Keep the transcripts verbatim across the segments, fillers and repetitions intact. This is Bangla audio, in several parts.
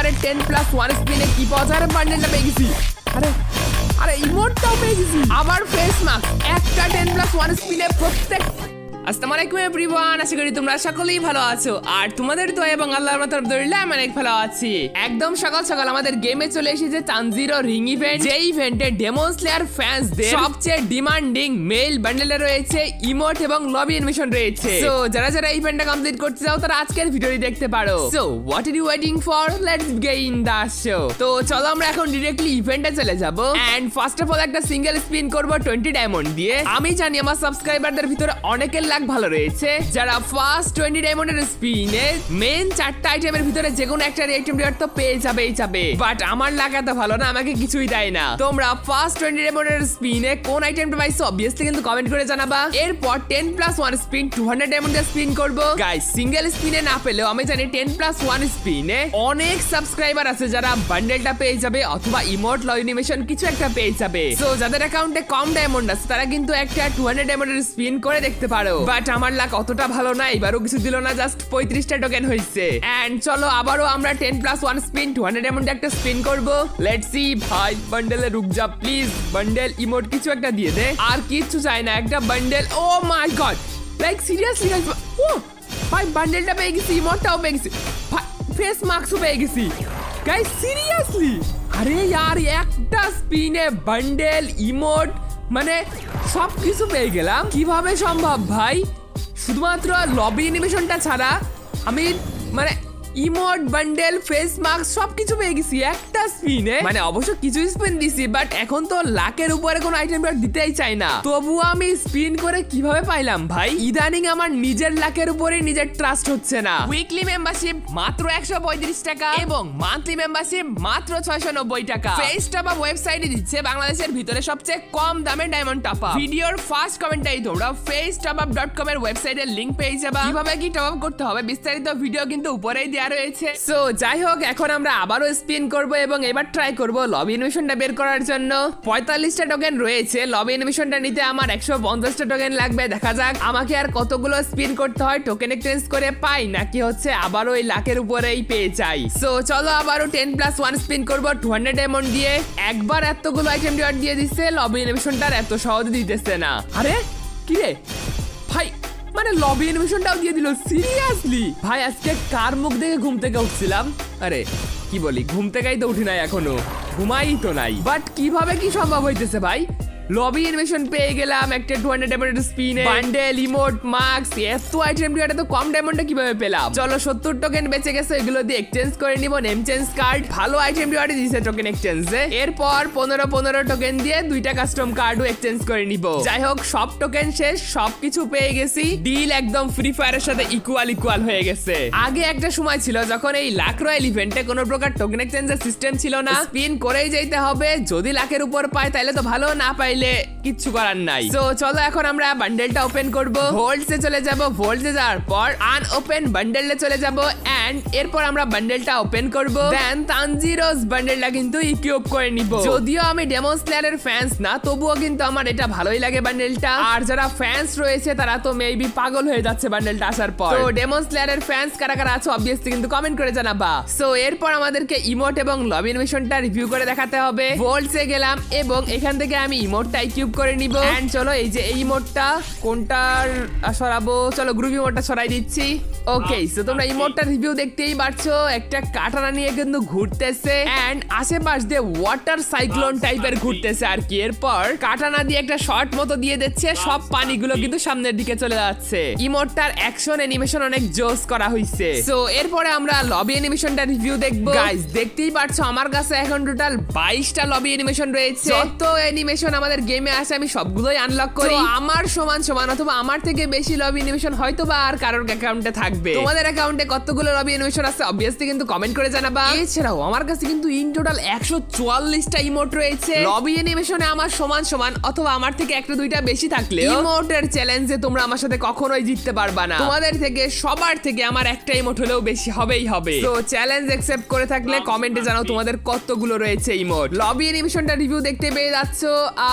আরে টেন প্লাস ওয়ান স্পিনে কি পাওয়া যায়? বান্ডেলটা পেয়ে গেছি। আরে আরে ইমোটটাও পেয়ে গেছি। আবার ফেস মাস্ক, একটা টেন প্লাস ওয়ান স্পিনে প্রত্যেক। আসসালামু আলাইকুম এভরিওয়ান, আশা করি তোমরা সকলেই ভালো আছো আর তোমাদের দোয়া এবং আল্লাহর রহমতে আলহামদুলিল্লাহ আমি অনেক ভালো আছি। একদম সকাল সকাল আমাদের গেমে চলে এসেছে তানজিরো রিং ইভেন্ট, যে ইভেন্টে ডেমন স্লেয়ার ফ্যান্সদের সবচেয়ে ডিমান্ডিং মেল বান্ডেলে রয়েছে ইমোট এবং লবি অ্যানিমেশন রয়েছে। সো যারা যারা ইভেন্টটা কমপ্লিট করতে চাও তারা আজকের ভিডিওটি দেখতে পারো। So what are you waiting for, let's begin the show. তো চলো আমরা এখন ডিরেক্টলি ইভেন্টে চলে যাব এন্ড ফার্স্ট অফ অল একটা সিঙ্গেল স্পিন করব টোয়েন্টি ডায়মন্ড দিয়ে। আমি জানি আমার সাবস্ক্রাইবারদের ভিতরে অনেকের লাখ ভালো রয়েছে যারা ফার্স্ট টোয়েন্টি ডায়মন্ডের স্পিনে মেন চারটা আইটেমের ভিতরে যে কোনো একটা আইটেম রিওয়ার্ড তো পেয়ে যাবেই যাবে, বাট আমার লাখ এত ভালো না, আমাকে কিছুই দেয় না। তোমরা ফার্স্ট টোয়েন্টি ডায়মন্ডের স্পিনে কোন আইটেমটা পাইছো অবভিয়াসলি কিন্তু কমেন্ট করে জানাবা। এরপর ten plus one spin two hundred ডায়মন্ডের স্পিন করবো। গাইস সিঙ্গেল স্পিনে না পেলেও আমি জানি টেন প্লাস ওয়ান স্পিনে অনেক সাবস্ক্রাইবার আছে যারা বান্ডেলটা পেয়ে যাবে অথবা ইমোট ল অ্যানিমেশন কিছু একটা পেয়ে যাবে। সো যাদের অ্যাকাউন্টে কম ডায়মন্ড আছে তারা কিন্তু একটা টু হান্ড্রেড ডায়মন্ডের স্পিন করে দেখতে পারো, বাট আমার লাখ অতটা ভালো না, এবারও কিছু দিল না, জাস্ট পঁয়ত্রিশটা টোকেন হয়েছে। এন্ড চলো আবারও আমরা ten plus one spin two hundred ডায়মন্ডে একটা স্পিন করবো। Let's see. ভাই বান্ডেলে রুক যা প্লিজ, বান্ডেল ইমোট কিছু একটা দিয়ে দে, আর কিচ্ছু চাই না, একটা bundle. Oh my god, like seriously guys, ও ভাই বান্ডেলটা পেয়ে গেছি, ইমোটটাও পেয়ে গেছি, ফেস মাস্কও পেয়ে গেছি গাইস সিরিয়াসলি। আরে यार একটা স্পিনে বান্ডেল ইমোট মানে সব কিছু পেয়ে গেলাম, কিভাবে সম্ভব ভাই? শুধুমাত্র লবি অ্যানিমেশনটা ছাড়া আমি মানে ইমোট বান্ডেল ফেস মাস্ক সবকিছু পেয়ে গেছি একটা স্পিনে। মানে অবশ্য কিছু স্পিন দিছি, বাট এখন তো লাখের উপরে কোনো আইটেম দিতেই চাই না, তবুও আমি স্পিন করে কিভাবে পাইলাম ভাই? ইদানিং আমার নিজের লাখের উপরে নিজের ট্রাস্ট হচ্ছে না। উইকলি মেম্বারশিপ মাত্র একশো পঁয়ত্রিশ টাকা এবং মান্থলি মেম্বারশিপ মাত্র ছয়শো নব্বই টাকা। ফেস টপ আপ ওয়েবসাইটে দিচ্ছে বাংলাদেশের ভিতরে সবচেয়ে কম দামে ডায়মন্ড টপ আপ। ভিডিওর ফার্স্ট কমেন্টটাই তোমরা face top up dot com এর ওয়েবসাইটের লিংক পেয়ে যাবা। কিভাবে কি টপ আপ করতে হবে বিস্তারিত ভিডিও কিন্তু উপরেই রয়েছে। সো যাই হোক, এখন আমরা আবারও স্পিন করব এবং এবার ট্রাই করব লবি অ্যানিমেশনটা বের করার জন্য। পঁয়তাল্লিশটা টোকেন রয়েছে, লবি অ্যানিমেশনটা নিতে আমার একশো পঞ্চাশটা টোকেন লাগবে। দেখা যাক আমাকে আর কতগুলো স্পিন করতে হয়, টোকেন এক্সচেঞ্জ করে পাই নাকি হচ্ছে আবারও এই লাখের উপরেই পেয়ে যাই। সো চলো আবারও টেন প্লাস ওয়ান স্পিন করব টু হান্ড্রেড ডায়মন্ড দিয়ে। একবার এতগুলো আইটেম রিওয়ার্ড দিয়ে দিচ্ছে, লবি অ্যানিমেশনটার এত সহজে দিতেছে না। আরে কি রে ভাই, মানে লবি অ্যানিমেশনটাও দিয়ে দিল সিরিয়াসলি। ভাই আজকে কার মুখ দেখে ঘুম থেকে উঠছিলাম, আরে কি বলি ঘুম থেকেই তো উঠি নাই, এখনো ঘুমাই তো নাই, বাট কিভাবে কি সম্ভব হইতেছে ভাই? লবি অ্যানিমেশন পেয়ে গেলাম, একটা টু হান্ড্রেড ডায়মন্ডের স্পিনে বান্ডেল ইমোট মাস্ক, এত আইটেম রিওয়ার্ড তো কম ডায়মন্ডে কিভাবে পেলাম? চলো সত্তর টোকেন বেঁচে গেছে, এগুলো দিয়ে এক্সচেঞ্জ করে নিব নেম চেঞ্জ কার্ড। ভালো আইটেম রিওয়ার্ড দিয়েছে টোকেন এক্সচেঞ্জে। এরপর পনেরো পনেরো টোকেন দিয়ে দুইটা কাস্টম কার্ডও এক্সচেঞ্জ করে নিব। যাই হোক সব টোকেন শেষ, সবকিছু পেয়ে গেছি, ডিল একদম ফ্রি ফায়ারের সাথে ইকুয়াল ইকুয়াল হয়ে গেছে। আগে একটা সময় ছিল যখন এই লাখ রয়্যাল ইভেন্টে কোনো প্রকার টোকেন এক্সচেঞ্জের সিস্টেম ছিল না, স্পিন করেই যেতে হবে, যদি লাখের উপর পায় তাহলে তো ভালো, না পাইলে কিচ্ছু করার নাই। সো চলো এখন আমরা বান্ডেলটা ওপেন করব। ভোল্টসে চলে যাব, ভোল্টসে যাওয়ার পর আনওপেন বান্ডেলে চলে যাব এন্ড এরপর আমরা বান্ডেলটা ওপেন করব। দেন তানজিরোস বান্ডেলটা কিন্তু ইকুইপ করে নিব। যদিও আমি ডেমন স্লেয়ারের ফ্যান্স না, তবুও কিন্তু আমার এটা ভালোই লাগে বান্ডেলটা। আর যারা ফ্যান্স রয়েছে তারা তো মেবি পাগল হয়ে যাচ্ছে বান্ডেলটা আসার পর। তো ডেমন স্লেয়ারের ফ্যান্স কারা কারা আছো অবভিয়াসলি কিন্তু কমেন্ট করে জানাবা। সো এরপর আমাদেরকে ইমোট এবং লবি অ্যানিমেশনটা রিভিউ করে দেখাতে হবে। ভোল্টসে গেলাম এবং এখান থেকে আমি ইমোটটা ইকুইপ করে নিব। এন্ড চলো এই যে এই ইমোটটা কোনটার সরাবো, চলো গ্রুপ ইমোটটা সরাই দিচ্ছি। ওকে সো তোমরা ইমোটটা রিভিউ দেখতেই পারছো, একটা কাটানা নিয়ে কিন্তু ঘুরতেছে এন্ড আশেপাশ দিয়ে ওয়াটার সাইক্লোন টাইপের ঘুরতেছে আর কি। এরপর কাটানা দিয়ে একটা শর্ট মতো দিয়ে দিচ্ছে, সব পানিগুলো কিন্তু সামনের দিকে চলে যাচ্ছে। ইমোটটার অ্যাকশন অ্যানিমেশন অনেক জোস করা হয়েছে। সো এরপরে আমরা লবি অ্যানিমেশনটা রিভিউ দেখবো। গাইস দেখতেই পারছো আমার কাছে এখন টোটাল বাইশটা লবি অ্যানিমেশন রয়েছে। যত অ্যানিমেশন আমাদের গেমে আসে আমি সবগুলোই আনলক করি। আমার সমান সমান অথবা আমার থেকে বেশি লবি অ্যানিমেশন হয়তো বা আর কারোর অ্যাকাউন্টে থাকবে। তোমাদের অ্যাকাউন্টে কতগুলো লবি অ্যানিমেশন আছে অবভিয়াসলি কিন্তু কমেন্ট করে জানাবা। এছাড়াও আমার কাছে কিন্তু ইন টোটাল একশো চুয়াল্লিশটা ইমোট রয়েছে। লবি অ্যানিমেশনে আমার সমান সমান অথবা আমার থেকে একটা দুইটা বেশি থাকলে ইমোটের চ্যালেঞ্জে তোমরা আমার সাথে কখনোই জিততে পারবা না। তোমাদের থেকে সবার থেকে আমার একটা ইমোট হলেও বেশি হবেই হবে। তো চ্যালেঞ্জ অ্যাকসেপ্ট করে থাকলে কমেন্টে জানাও তোমাদের কতগুলো রয়েছে ইমোট। লবি অ্যানিমেশনটা রিভিউ দেখতে পেয়ে যাচ্ছো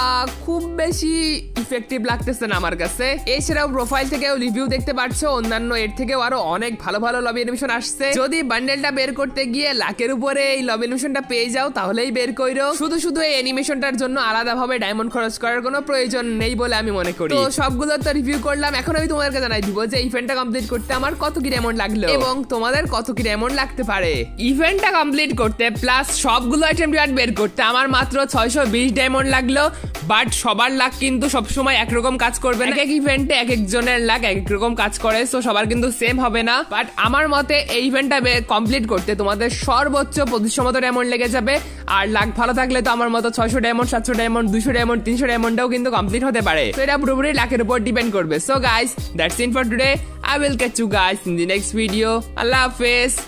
খুব বেশি ইফেক্টিভ লাগতেছে না আমার কাছে। এছাড়াও প্রোফাইল থেকেও রিভিউ দেখতে পাচ্ছ অন্যান্য এর থেকেও আরো অনেক ভালো ভালো লবি অ্যানিমেশন আসছে। যদি বান্ডেলটা বের করতে গিয়ে লাখের উপরে এই লবি অ্যানিমেশনটা পেয়ে যাও তাহলেই বের কইরো। শুধু শুধু এই অ্যানিমেশনটার জন্য আলাদাভাবে ডায়মন্ড খরচ করার কোনো প্রয়োজন নেই বলে আমি মনে করি। তো সবগুলো তো রিভিউ করলাম, এখন আমি তোমাদেরকে জানাই দিব যে ইভেন্টটা কমপ্লিট করতে আমার কত কি ডায়মন্ড লাগলো এবং তোমাদের কত কি ডায়মন্ড লাগতে পারে। ইভেন্টটা কমপ্লিট করতে প্লাস সবগুলো আইটেম রিওয়ার্ড বের করতে আমার মাত্র ছয়শো বিশ ডায়মন্ড লাগলো। বাট সবার লাক কিন্তু সবসময় একরকম কাজ করবে না, এক এক ইভেন্টে এক একজনের লাক এক এক রকম কাজ করে, সো সবার কিন্তু সেম হবে না। বাট আমার মতে এই ইভেন্টটা কমপ্লিট করতে তোমাদের সর্বোচ্চ পঁচিশশো মতো ডায়মন্ড লেগে যাবে। আর লাক ভালো থাকলে তো আমার মতো ছয়শো ডায়মন্ড, সাতশো ডায়মন্ড, দুইশো ডায়মন্ড, তিনশো ডায়মন্ডও কিন্তু কমপ্লিট হতে পারে। তো এটা পুরোপুরি লাকের উপর ডিপেন্ড করবে। So guys, that's it for today. I will catch you guys in the next video. Allah Hafiz.